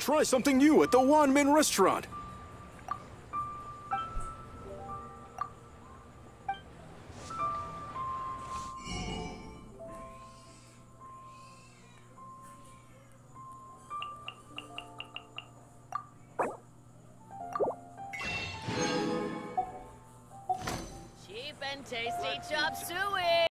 Try something new at the Wanmin restaurant. Cheap and tasty chop suey!